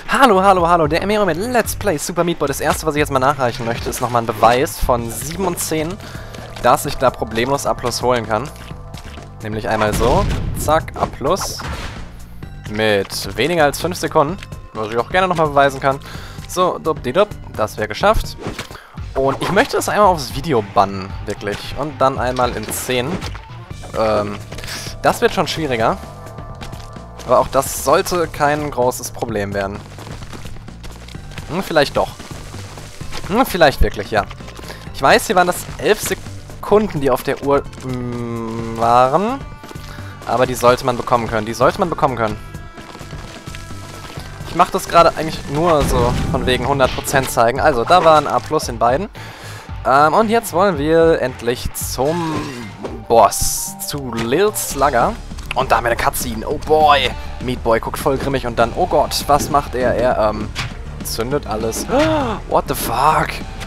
Hallo, hallo, hallo, der Emiro mit Let's Play Super Meat Boy. Das erste, was ich jetzt mal nachreichen möchte, ist nochmal ein Beweis von 7 und 10, dass ich da problemlos A+ holen kann. Nämlich einmal so, zack, A+, mit weniger als 5 Sekunden, was ich auch gerne nochmal beweisen kann. So, dubdidup, das wäre geschafft. Und ich möchte das einmal aufs Video bannen, wirklich. Und dann einmal in 10. Das wird schon schwieriger. Aber auch das sollte kein großes Problem werden. Vielleicht doch. Vielleicht wirklich, ja. Ich weiß, hier waren das 11 Sekunden, die auf der Uhr waren. Aber die sollte man bekommen können. Die sollte man bekommen können. Ich mache das gerade eigentlich nur so von wegen 100% zeigen. Also, da war ein A+ in beiden. Und jetzt wollen wir endlich zum Boss. Zu Lil Slugger. Und da haben wir eine Cutscene. Oh boy. Meat Boy guckt voll grimmig und dann, oh Gott, was macht er? Er, zündet alles. What the fuck?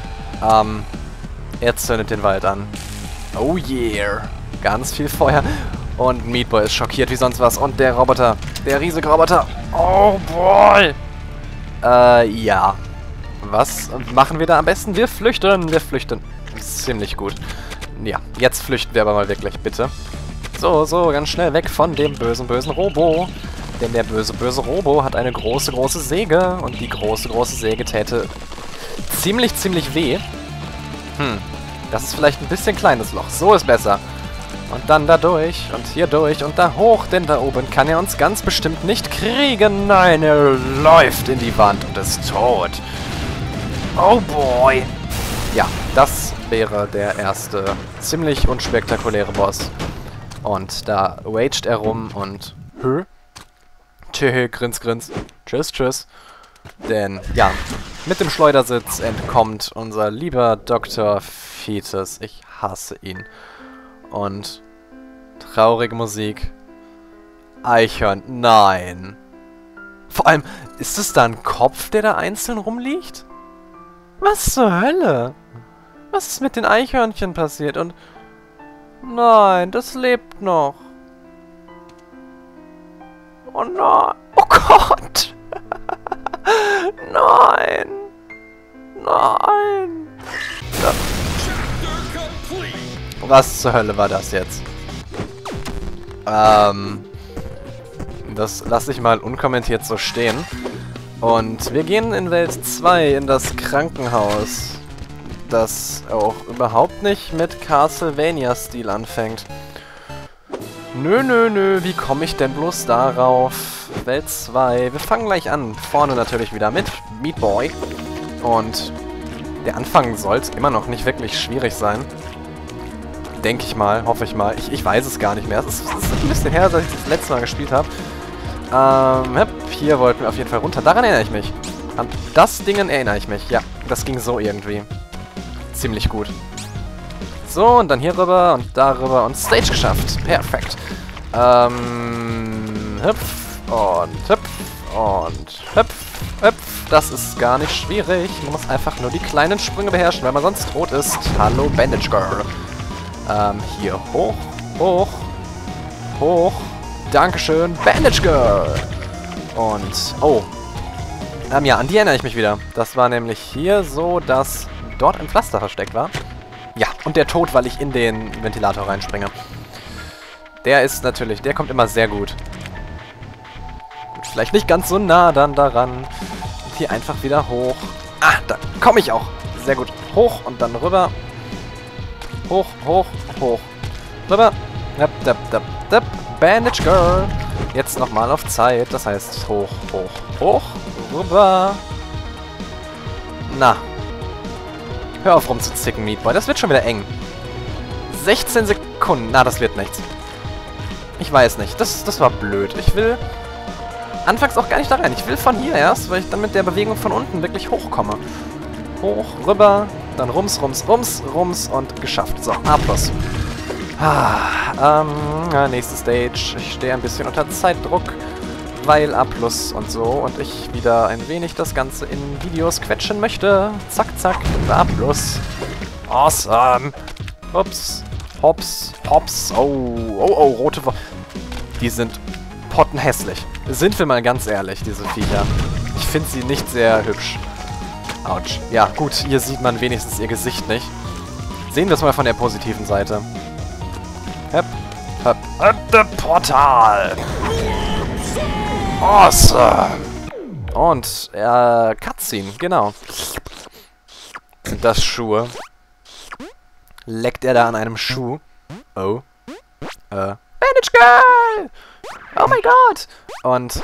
Er zündet den Wald an. Oh yeah. Ganz viel Feuer. Und Meat Boy ist schockiert wie sonst was. Und der Roboter, der riesige Roboter. Oh boy. Ja. Was machen wir da am besten? Wir flüchten. Wir flüchten. Ziemlich gut. Ja, jetzt flüchten wir aber mal wirklich, bitte. So, ganz schnell weg von dem bösen Robo. Denn der böse Robo hat eine große Säge. Und die große Säge täte ziemlich weh. Das ist vielleicht ein bisschen kleines Loch. So ist besser. Und dann da durch und hier durch und da hoch, denn da oben kann er uns ganz bestimmt nicht kriegen. Nein, er läuft in die Wand und ist tot. Oh boy. Ja, das wäre der erste ziemlich unspektakuläre Boss. Und da waged er rum und... Tschö, grins. Tschüss. Denn, ja, mit dem Schleudersitz entkommt unser lieber Dr. Fetus. Ich hasse ihn. Und traurige Musik. Eichhörn, nein. Vor allem, ist es da ein Kopf, der da einzeln rumliegt? Was zur Hölle? Was ist mit den Eichhörnchen passiert? Und... Nein, das lebt noch. Oh nein. Oh Gott. Nein. Nein. Was zur Hölle war das jetzt? Das lasse ich mal unkommentiert so stehen. Und wir gehen in Welt 2 in das Krankenhaus, das auch überhaupt nicht mit Castlevania-Stil anfängt. Nö, wie komme ich denn bloß darauf? Welt 2, wir fangen gleich an. Vorne natürlich wieder mit Meat Boy. Und der Anfang sollte immer noch nicht wirklich schwierig sein. Denke ich mal, hoffe ich mal. Ich weiß es gar nicht mehr. Es ist ein bisschen her, seit ich das letzte Mal gespielt habe. Hier wollten wir auf jeden Fall runter. Daran erinnere ich mich. An das Ding erinnere ich mich. Ja, das ging so irgendwie. Ziemlich gut. So, und dann hier rüber und darüber und Stage geschafft. Perfekt. Hüpf und hüpf und hüpf. Das ist gar nicht schwierig. Man muss einfach nur die kleinen Sprünge beherrschen, weil man sonst tot ist. Hallo, Bandage Girl. Hier hoch. Dankeschön, Bandage Girl. Und, oh. Ja, an die erinnere ich mich wieder. Das war nämlich hier so, dass dort ein Pflaster versteckt war. Ja, und der Tod, weil ich in den Ventilator reinspringe. Der ist natürlich, der kommt immer sehr gut. Gut, vielleicht nicht ganz so nah dann daran. Und hier einfach wieder hoch. Ah, da komme ich auch. Sehr gut. Hoch und dann rüber. Hoch. Rüber. Bandage Girl. Jetzt nochmal auf Zeit. Das heißt hoch. Rüber. Na. Hör auf rumzuzicken, Meat Boy. Das wird schon wieder eng. 16 Sekunden. Na, das wird nichts. Ich weiß nicht. Das war blöd. Ich will anfangs auch gar nicht da rein. Ich will von hier erst, weil ich dann mit der Bewegung von unten wirklich hochkomme. Hoch, rüber, dann rums und geschafft. So, A+. Nächste Stage. Ich stehe ein bisschen unter Zeitdruck, weil A+ und so und ich wieder ein wenig das Ganze in Videos quetschen möchte. Zack, A+. Awesome. Ups. Hops. Oh, rote... Die sind pottenhässlich. Sind wir mal ganz ehrlich, diese Viecher. Ich finde sie nicht sehr hübsch. Autsch. Ja, gut, hier sieht man wenigstens ihr Gesicht nicht. Sehen wir es mal von der positiven Seite. Hep, hep, hep, Portal! Awesome! Und, Cutscene, genau. Sind das Schuhe? Leckt er da an einem Schuh? Oh. Bandage Girl! Oh mein Gott! Und,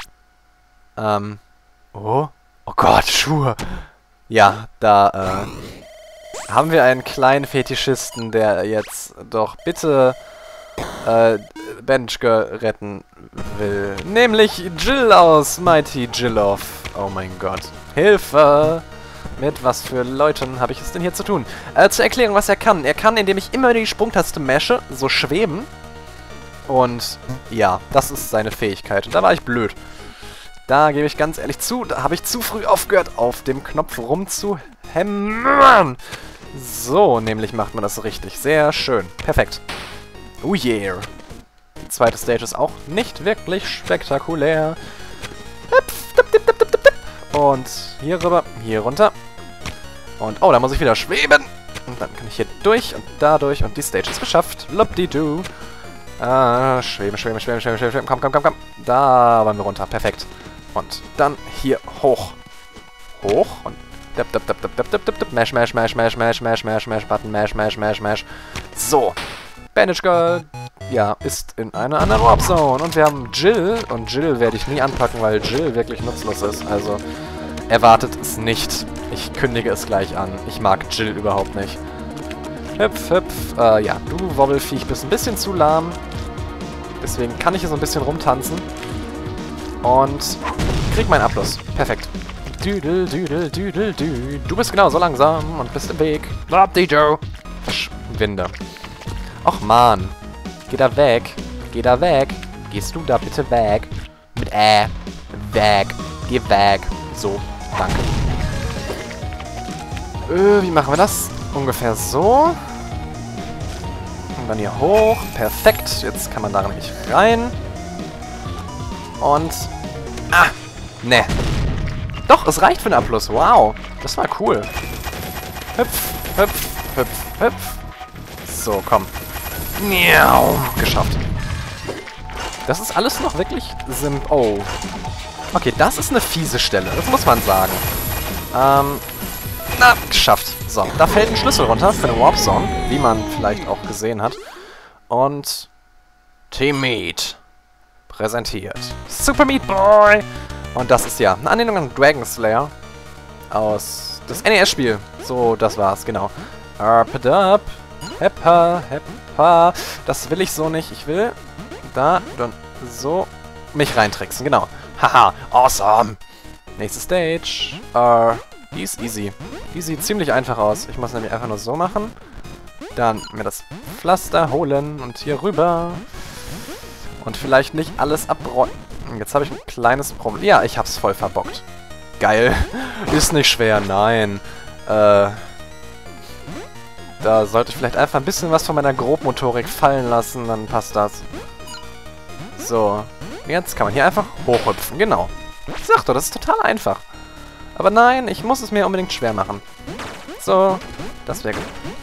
oh Gott, Schuhe! Ja, da, haben wir einen kleinen Fetischisten, der jetzt doch bitte, Bandage Girl retten will. Nämlich Jill aus Mighty Jill-Off. Oh mein Gott. Hilfe! Mit was für Leuten habe ich es denn hier zu tun? Zur Erklärung, was er kann. Er kann, indem ich immer die Sprungtaste mashe, so schweben. Und ja, das ist seine Fähigkeit. Und da war ich blöd. Da gebe ich ganz ehrlich zu, da habe ich zu früh aufgehört, auf dem Knopf rumzuhämmern. So, nämlich macht man das richtig. Sehr schön. Perfekt. Oh yeah. Die zweite Stage ist auch nicht wirklich spektakulär. Und hier rüber, hier runter. Und, oh, da muss ich wieder schweben. Und dann kann ich hier durch und da durch. Und die Stage ist geschafft. Lobdi-doo. Schweben, schweben, schweben, schweben, schweben. Komm, komm, komm, komm. Da wollen wir runter. Perfekt. Und dann hier hoch. Hoch. Und mash, mash, mash, mash, mash, mash, mash, mash, Button, mash, mash, mash, mash. So. Bandage Girl, ja, ist in einer anderen Warp Zone. Und wir haben Jill. Und Jill werde ich nie anpacken, weil Jill wirklich nutzlos ist. Also, erwartet es nicht. Ich kündige es gleich an. Ich mag Jill überhaupt nicht. Hüpf, hüpf. Ja, du Wobbelfiech bist ein bisschen zu lahm. Deswegen kann ich hier so ein bisschen rumtanzen. Und krieg meinen Abschluss. Perfekt. Düdel, düdel, düdel, dü. Du bist genauso langsam und bist im Weg. Joe. Verschwinde. Och man. Geh da weg. Geh da weg. Gehst du da bitte weg. Mit weg. Geh weg. So. Danke. Wie machen wir das? Ungefähr so. Und dann hier hoch. Perfekt. Jetzt kann man da nämlich rein. Und... Ah! Ne. Doch, es reicht für den Abschluss. Wow. Das war cool. Hüpf, hüpf, hüpf, hüpf. So, komm. Miau. Geschafft. Das ist alles noch wirklich Oh. Okay, das ist eine fiese Stelle. Das muss man sagen. Na, geschafft. So, da fällt ein Schlüssel runter für eine Warp Zone, wie man vielleicht auch gesehen hat. Und Team Meat präsentiert. Super Meat Boy! Und das ist ja eine Anlehnung an Dragon Slayer aus das NES-Spiel. So, das war's, genau. Up, Heppa, Heppa. Das will ich so nicht. Ich will da dann so mich reintricksen, genau. Haha, awesome! Nächste Stage. Die ist easy. Die sieht ziemlich einfach aus. Ich muss nämlich einfach nur so machen. Dann mir das Pflaster holen und hier rüber. Und vielleicht nicht alles abräumen. Jetzt habe ich ein kleines Problem. Ja, ich hab's voll verbockt. Geil. Ist nicht schwer, nein. Da sollte ich vielleicht einfach ein bisschen was von meiner Grobmotorik fallen lassen, dann passt das. So. Jetzt kann man hier einfach hochhüpfen, genau. Ich sag doch, das ist total einfach. Aber nein, ich muss es mir unbedingt schwer machen. So, das wäre...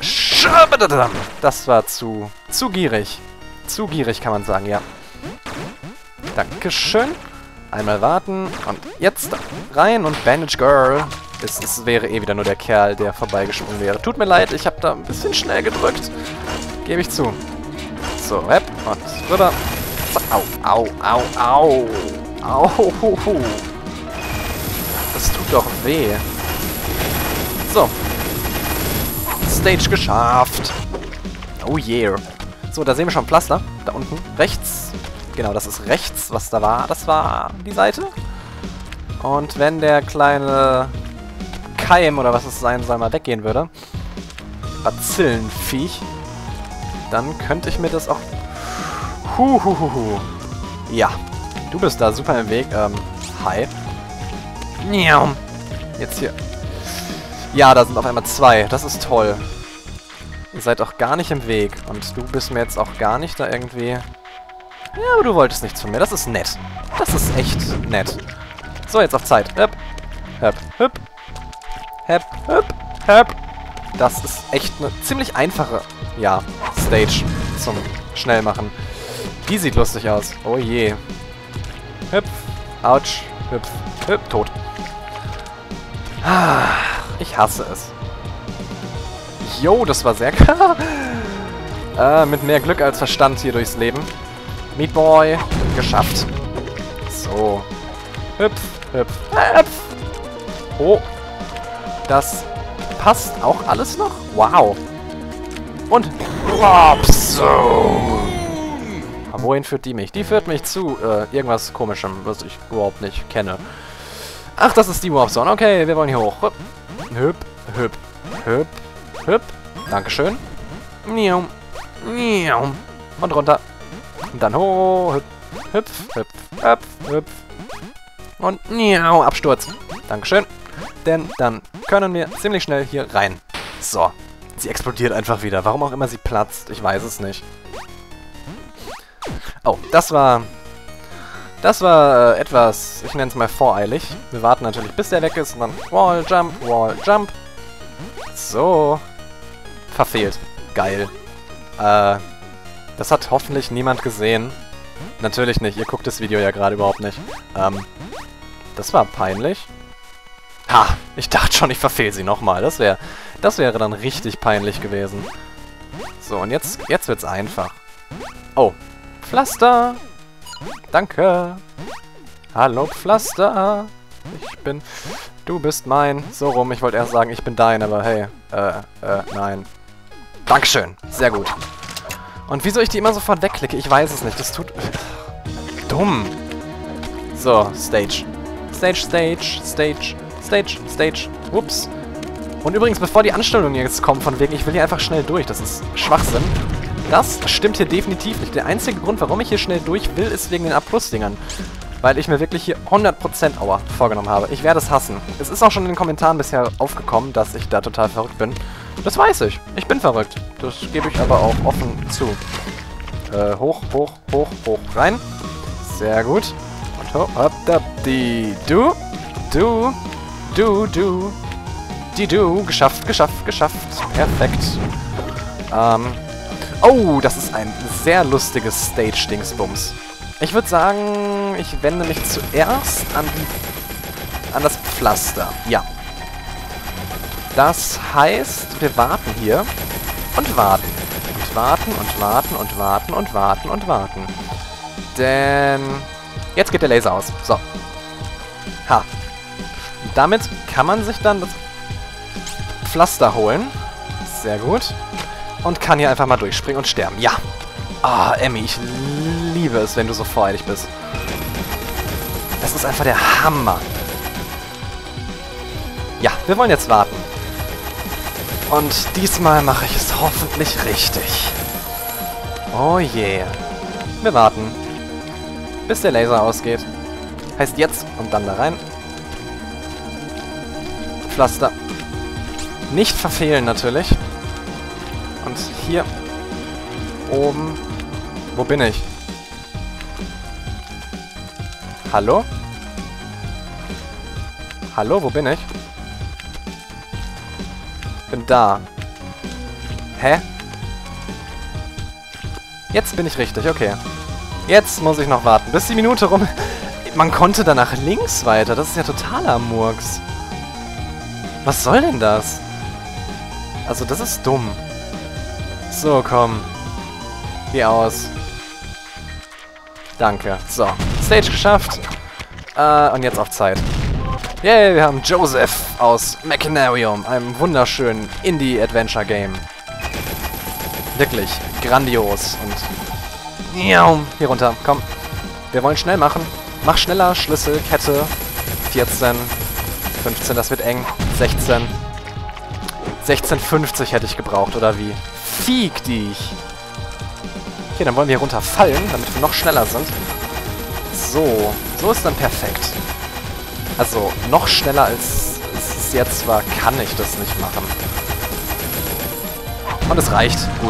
Das war zu gierig. Zu gierig, kann man sagen, ja. Dankeschön. Einmal warten und jetzt rein und Bandage Girl. Es wäre eh wieder nur der Kerl, der vorbeigesprungen wäre. Tut mir leid, ich habe da ein bisschen schnell gedrückt. Gebe ich zu. So, und rüber. So, au, au, au, au. Au. Das tut doch weh. So. Stage geschafft. Oh yeah. So, da sehen wir schon Pflaster. Da unten. Rechts. Genau, das ist rechts, was da war. Das war die Seite. Und wenn der kleine Keim oder was es sein soll, mal weggehen würde. Bazillenviech. Dann könnte ich mir das auch... Ja. Du bist da super im Weg. Hi. Jetzt hier. Ja, da sind auf einmal zwei. Das ist toll. Ihr seid auch gar nicht im Weg. Und du bist mir jetzt auch gar nicht da irgendwie... Ja, aber du wolltest nichts von mir. Das ist nett. Das ist echt nett. So, jetzt auf Zeit. hüp, hüp. Hüp, hüp, hüp. Das ist echt eine ziemlich einfache, ja, Stage zum Schnellmachen. Die sieht lustig aus. Oh je. Hüpf, ouch, hüpf, hüpf, tot. Ich hasse es. Jo, das war sehr klar. Mit mehr Glück als Verstand hier durchs Leben. Meat Boy, geschafft. So. Hüpf, hüpf, hüpf. Oh. Das passt auch alles noch? Wow. Und so. Wohin führt die mich? Die führt mich zu irgendwas Komischem, was ich überhaupt nicht kenne. Ach, das ist die Warp Zone. Okay, wir wollen hier hoch. Hüp, hüp, hüp, hüp. Dankeschön. Miau, miau. Und runter. Und dann hoch. Hüp, hüpf, hüpf, hüpf, hüpf. Und miau, Absturz. Dankeschön. Denn dann können wir ziemlich schnell hier rein. So. Sie explodiert einfach wieder. Warum auch immer sie platzt. Ich weiß es nicht. Oh, das war etwas, ich nenne es mal voreilig. Wir warten natürlich, bis der weg ist und dann Wall, Jump. So. Verfehlt. Geil. Das hat hoffentlich niemand gesehen. Natürlich nicht, ihr guckt das Video ja gerade überhaupt nicht. Das war peinlich. Ha, ich dachte schon, ich verfehle sie nochmal. Das wäre dann richtig peinlich gewesen. So, und jetzt wird's einfach. Oh, Pflaster. Danke. Hallo, Pflaster. Du bist mein. So rum, ich wollte erst sagen, ich bin dein, aber hey, nein. Dankeschön, sehr gut. Und wieso ich die immer sofort wegklicke, ich weiß es nicht. Das tut... dumm. So, Stage. Stage. Ups. Und übrigens, bevor die Anstellung jetzt kommt, von wegen, ich will hier einfach schnell durch, das ist Schwachsinn. Das stimmt hier definitiv nicht. Der einzige Grund, warum ich hier schnell durch will, ist wegen den A+-Dingern. Weil ich mir wirklich hier 100% Aua vorgenommen habe. Ich werde es hassen. Es ist auch schon in den Kommentaren bisher aufgekommen, dass ich da total verrückt bin. Das weiß ich. Ich bin verrückt. Das gebe ich aber auch offen zu. Hoch, rein. Sehr gut. Und hoch, hopp, da, die, du. Geschafft. Perfekt. Oh, das ist ein sehr lustiges Stage-Dingsbums. Ich würde sagen, ich wende mich zuerst an das Pflaster. Ja. Das heißt, wir warten hier und warten. Und warten. Denn jetzt geht der Laser aus. So. Ha. Und damit kann man sich dann das Pflaster holen. Sehr gut. Und kann hier einfach mal durchspringen und sterben. Ja. Ah, Emmy, ich liebe es, wenn du so voreilig bist. Das ist einfach der Hammer. Ja, wir wollen jetzt warten. Und diesmal mache ich es hoffentlich richtig. Oh yeah. Wir warten. Bis der Laser ausgeht. Heißt jetzt und dann da rein. Pflaster. Nicht verfehlen natürlich. Und hier oben. Wo bin ich? Hallo? Hallo, wo bin ich? Bin da. Hä? Jetzt bin ich richtig, okay. Jetzt muss ich noch warten, bis die Minute rum... Man konnte da nach links weiter, das ist ja totaler Murks. Was soll denn das? Also, das ist dumm. So, komm. Geh aus. Danke. So, Stage geschafft. Und jetzt auf Zeit. Yay, wir haben Joseph aus Machinarium, einem wunderschönen Indie-Adventure-Game. Wirklich grandios. Und hier runter, komm. Wir wollen schnell machen. Mach schneller, Schlüssel, Kette. 14, 15, das wird eng. 16. 16,50 hätte ich gebraucht, oder wie? Fiek dich! Okay, dann wollen wir hier runterfallen, damit wir noch schneller sind. So, so ist dann perfekt. Also, noch schneller als es jetzt war, kann ich das nicht machen. Und es reicht. Gut.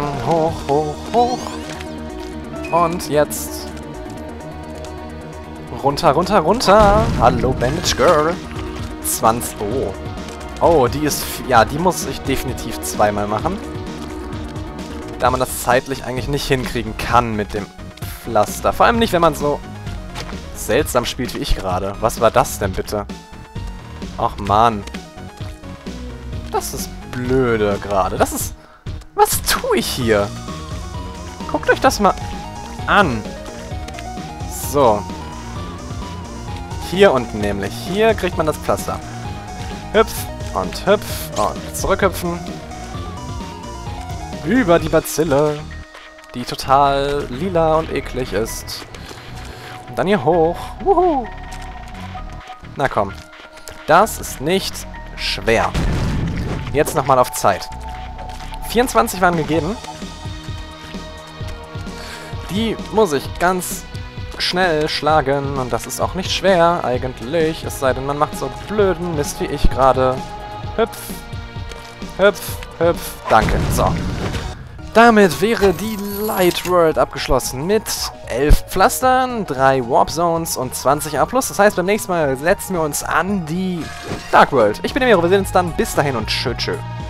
Hoch. Und jetzt Runter, runter, runter. Hallo, Bandage Girl. 20. Oh. Oh, die ist... Ja, die muss ich definitiv zweimal machen. Da man das zeitlich eigentlich nicht hinkriegen kann mit dem Pflaster. Vor allem nicht, wenn man so seltsam spielt wie ich gerade. Was war das denn bitte? Ach, Mann. Das ist blöde gerade. Das ist... Was tue ich hier? Guckt euch das mal an. So. Hier unten nämlich. Hier kriegt man das Pflaster. Hüpf und hüpf und zurückhüpfen. Über die Bazille, die total lila und eklig ist. Und dann hier hoch. Wuhu. Na komm. Das ist nicht schwer. Jetzt nochmal auf Zeit. 24 waren gegeben. Die muss ich ganz schnell schlagen. Und das ist auch nicht schwer eigentlich. Es sei denn, man macht so blöden Mist wie ich gerade. Hüpf. Hüpf. Hüpf. Danke. So. Damit wäre die Light World abgeschlossen mit 11 Pflastern, 3 Warp Zones und 20 A+. Das heißt, beim nächsten Mal setzen wir uns an die Dark World. Ich bin der Miro, wir sehen uns dann. Bis dahin und tschö tschö.